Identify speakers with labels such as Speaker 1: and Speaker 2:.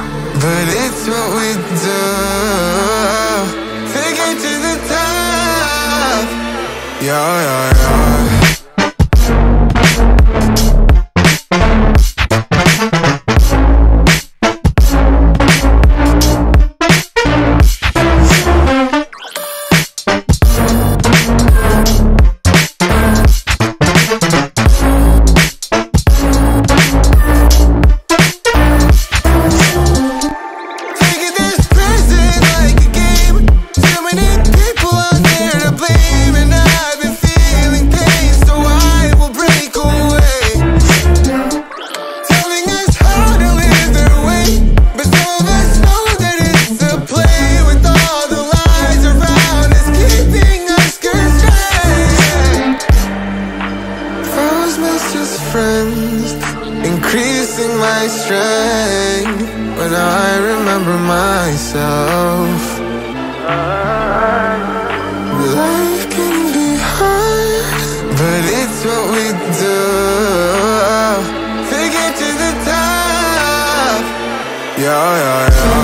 Speaker 1: but it's what we do to get to the top. Yeah, yeah, yeah. Friends, increasing my strength when I remember myself. Life can be hard, but it's what we do to get to the top. Yeah, yeah, yeah.